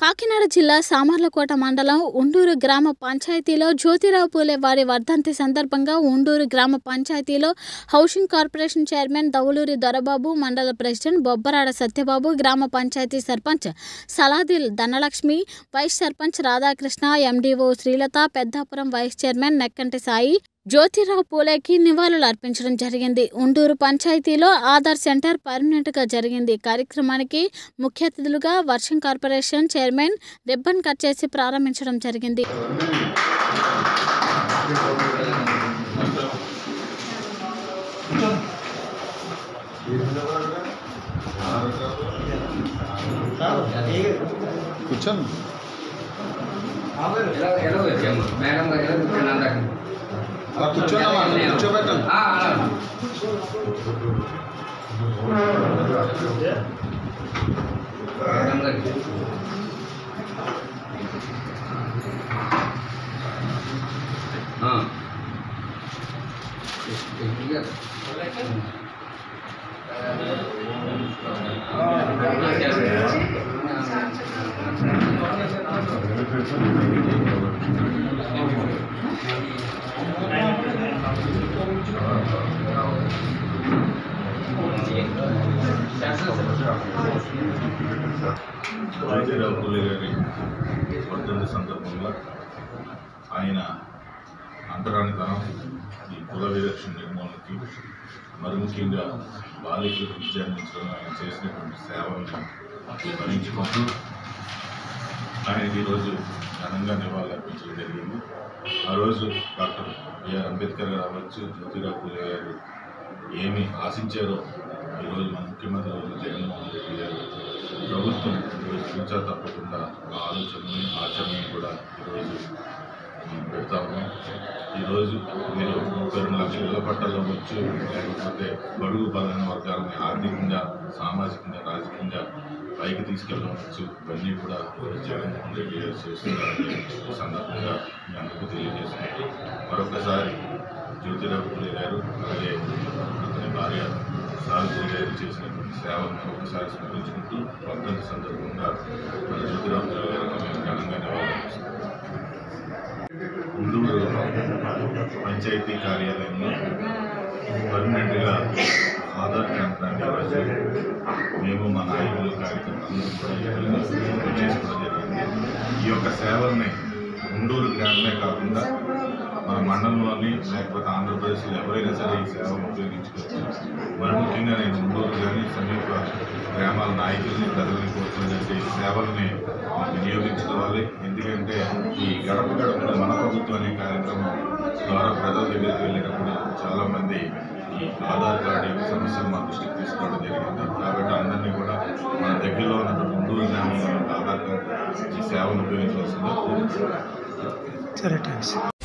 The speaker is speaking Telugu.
కాకినాడ జిల్లా సామర్లకోట మండలం ఉండూరు గ్రామ పంచాయతీలో జ్యోతిరావు పూలే వారి వర్ధంతి సందర్భంగా ఉండూరు గ్రామ పంచాయతీలో housing corporation chairman Dauluri Dorababu, mandal president Bobbarada Satyababu, గ్రామ panchayat sarpanch Saladil Dhanalakshmi, vice sarpanch Radhakrishna, MDO Srilatha, Peddapuram vice chairman Nekkanti Sai Jyotirao పూలేకి నివాళులు అర్పించడం జరిగింది. ఉండూరు పంచాయతీలో ఆధార్ సెంటర్ పర్మనెంట్గా జరిగింది. కార్యక్రమానికి ముఖ్య అతిథులుగా వర్షం కార్పొరేషన్ చైర్మన్ రిబ్బన్ కట్ చేసి ప్రారంభించడం జరిగింది. కూర్చోబెట్టండి. జ్యోతిరావు పూలే గారి వర్ధంతి సందర్భంగా ఆయన అంటరానితనం, ఈ కుల వివక్ష నిర్మూలనకి, మరి ముఖ్యంగా బాలికలకు విద్య అందించడం ఆయన చేసినటువంటి సేవలను స్మరించుకుంటూ ఆయనకి ఈరోజు ఘనంగా నివాళులు అర్పించడం జరిగింది. ఆ రోజు డాక్టర్ బిఆర్ అంబేద్కర్ గారు అవ్వచ్చు, జ్యోతిరావు పూలే గారు ఏమి ఆశించారో ఈరోజు మన ముఖ్యమంత్రి జగన్మోహన్ రెడ్డి గారు ప్రభుత్వం ఈరోజు చూచా తప్పకుండా ఆ ఆలోచనని ఆచరణని కూడా ఈరోజు పెడతా ఉన్నాం. ఈరోజు మీరు 32 లక్షల ఇళ్ల పట్టాలు అవ్వచ్చు, లేకపోతే బడుగు బలైన వర్గాలని ఆర్థికంగా, సామాజికంగా, రాజకీయంగా పైకి తీసుకెళ్ళవచ్చు. ఇవన్నీ కూడా జగన్మోహన్ రెడ్డి గారు చేస్తున్నారని సందర్భంగా మీ అందరికీ తెలియజేసినట్టు మరొకసారి జ్యోతిరావు పూలే గారు అలాగే అతని భార్య సావిత్రి గారు చేసినటువంటి సేవలను ఒకసారి స్మరించుకుంటూ వర్ధంతి సందర్భంగా మన జ్యోతిరావు పూలే గారికి మేము ఘనంగా నివాళులర్పిస్తున్నాం. ఉండూరు పంచాయతీ కార్యాలయంలో పర్మనెంట్గా ఆధార్ కేంద్రాన్ని ఈరోజు మేము మా నాయకులు, కార్యకర్తలు కూడా చేసుకోవడం జరిగింది. ఈ యొక్క సేవల్ని ఉండూరు గ్రామమే కాకుండా మన మండలంలోని లేకపోతే ఆంధ్రప్రదేశ్లో ఎవరైనా సరే ఈ సేవను ఉపయోగించుకోవచ్చు. మరి ముఖ్యంగా నేను ఉండూరు కానీ సమీప గ్రామాల నాయకుల్ని, ప్రజలని కోరుతున్నట్టు ఈ సేవల్ని వినియోగించుకోవాలి. ఎందుకంటే ఈ గడప గడప మన ప్రభుత్వం అనే కార్యక్రమం ద్వారా ప్రజల దగ్గరికి వెళ్ళేటప్పుడు చాలామంది ఈ ఆధార్ కార్డు యొక్క సమస్యలు మా దృష్టికి తీసుకోవడం జరిగింది. కాబట్టి అందరినీ కూడా మన దగ్గరలో ఉన్నటువంటి ఉండూరు గ్రామంలో ఆధార్ కార్డు ఈ సేవను ఉపయోగించవలసిందిగా కోరుతున్నాను.